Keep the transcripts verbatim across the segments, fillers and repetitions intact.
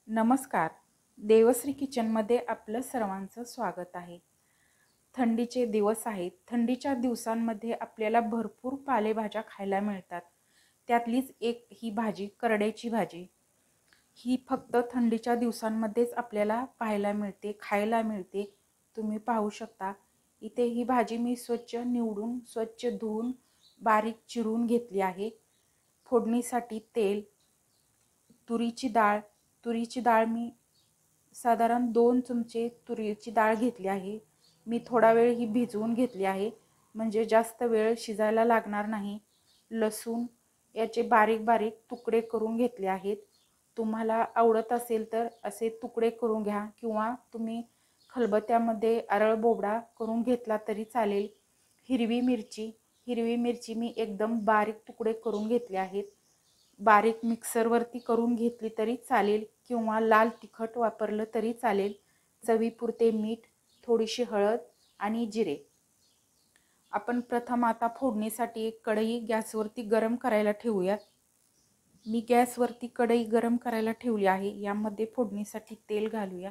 नमस्कार. देवश्री किचनमध्ये आपलं सर्वांचं स्वागत आहे. थंडीचे दिवस आहेत. थंडीच्या दिवसांमध्ये आपल्याला भरपूर पालेभाज्या खायला मिळतात. त्यातलीच एक ही भाजी करड्याची भाजी. ही फक्त थंडीच्या दिवसांमध्येच आपल्याला पाहायला मिळते, खायला मिळते. तुम्ही पाहू शकता इथे ही भाजी मी स्वच्छ निवडून, स्वच्छ धुवून, बारीक चिरून घेतली आहे. फोडणीसाठी तेल, तुरीची डाळ तुरीची डाळ मी साधारण दोन चमचे तुरीची डाळ घेतली आहे. मी थोडा वेळ ही भिजवून घेतली आहे म्हणजे जास्त वेळ शिजायला लागणार नाही. लसूण याचे बारीक बारीक तुकडे करून घेतले आहेत. तुम्हाला आवडत असेल तर असे तुकडे करून घ्या किंवा तुम्ही खलबत्त्यामध्ये अरळ बोबडा करून घेतला तरी चालेल. हिरवी मिरची हिरवी मिरची मी एकदम बारीक तुकडे करून घेतले आहेत. बारीक मिक्सरवरती करून घेतली तरी चालेल किंवा लाल तिखट वापरलं तरी चालेल. चवीपुरते मीठ, थोडीशी हळद आणि जिरे. आपण प्रथम आता फोडणीसाठी एक कढई गॅसवरती गरम करायला ठेवूयात. मी गॅसवरती कढई गरम करायला ठेवली आहे. यामध्ये फोडणीसाठी तेल घालूया.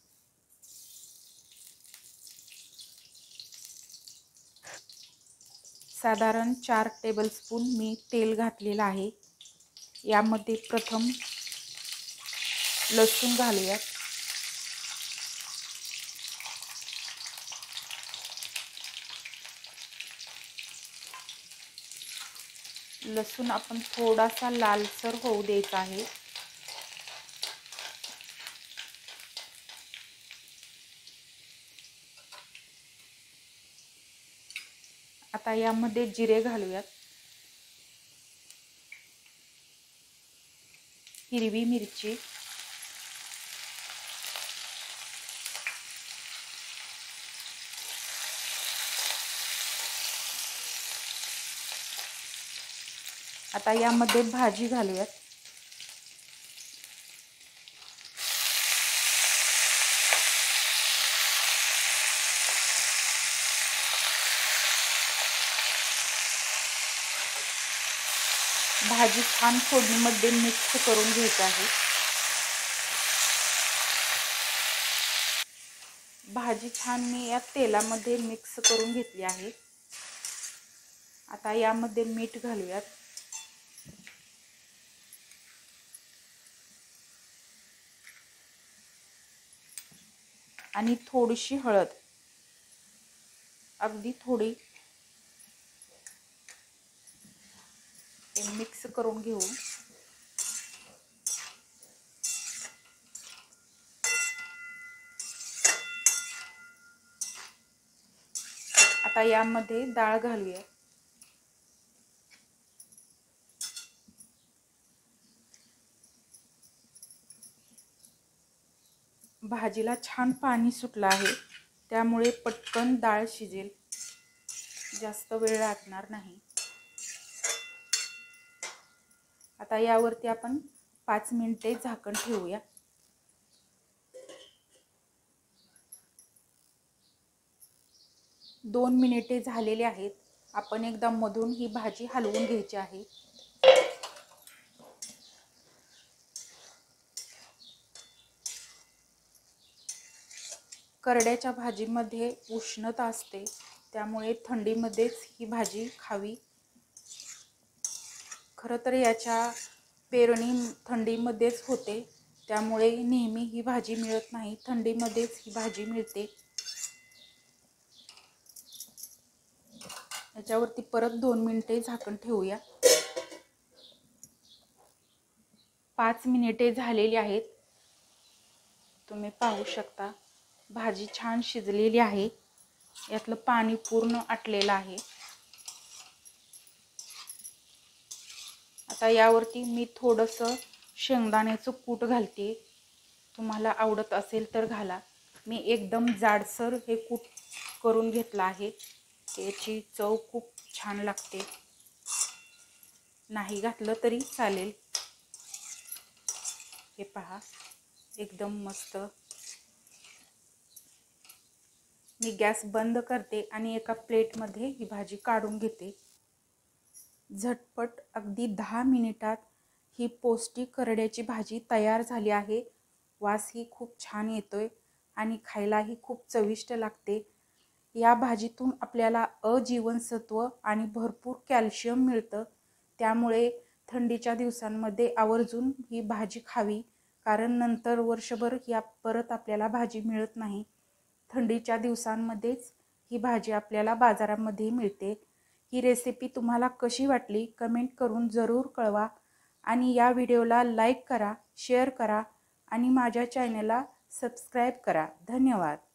साधारण चार टेबलस्पून मी तेल घातलेलं आहे. यामध्ये प्रथम लसूण घालूयात. लसूण आपण थोडासा लालसर होऊ द्यायचा आहे. आता यामध्ये जिरे घालूयात. हिरवी मिरची, आता यामध्ये भाजी घालूयात. भाजी छान फोडणीमध्ये मिक्स करून घ्यायची आहे. भाजी छान मी या तेलामध्ये मिक्स करून घेतली आहे. आता यामध्ये मीठ घालूयात. आणि थोडीशी हळद, अगदी थोडी. मिक्स करून घेऊ. आता यामध्ये डाळ घालूया. भाजीला छान पाणी सुटलं आहे, त्यामुळे पटकन डाळ शिजेल, जास्त वेळ लागणार नाही. आता यावरती आपण पाच मिनिटे झाकण ठेवूया. दोन मिनिटे झालेले आहेत. आपण एकदा मधून ही भाजी हलवून घ्यायची आहे. करड्याच्या भाजीमध्ये उष्णता असते, त्यामुळे थंडीमध्येच ही भाजी खावी. खरं तर याच्या पेरणी थंडीमध्येच होते, त्यामुळे नेहमी ही भाजी मिळत नाही. थंडीमध्येच ही भाजी मिळते. याच्यावरती परत दोन मिनिटे झाकण ठेवूया. पाच मिनिटे झालेली आहेत. तुम्ही पाहू शकता भाजी छान शिजलेली आहे. यातलं पाणी पूर्ण आटलेलं आहे. आता यावरती मी थोडंसं शेंगदाण्याचं कूट घालते. तुम्हाला आवडत असेल तर घाला. मी एकदम जाडसर हे कूट करून घेतलं आहे. याची चव खूप छान लागते. नाही घातलं तरी चालेल. हे पहा, एकदम मस्त. मी गॅस बंद करते आणि एका प्लेटमध्ये ही भाजी काढून घेते. झटपट अगदी दहा मिनिटात ही पौष्टिक करड्याची भाजी तयार झाली आहे. वासही खूप छान येतोय आणि खायलाही खूप चविष्ट लागते। या भाजीतून आपल्याला अ जीवनसत्व आणि भरपूर कॅल्शियम मिळतं। त्यामुळे थंडीच्या दिवसांमध्ये आवर्जून ही भाजी खावी, कारण नंतर वर्षभर या परत आपल्याला भाजी मिळत नाही। थंडीच्या दिवसांमध्येच ही भाजी आपल्याला बाजारामध्ये मिळते। ही रेसिपी तुम्हाला कशी वाटली कमेंट करून जरूर कळवा आणि या व्हिडिओला लाईक करा, शेअर करा आणि माझ्या चॅनलला सबस्क्राईब करा। धन्यवाद।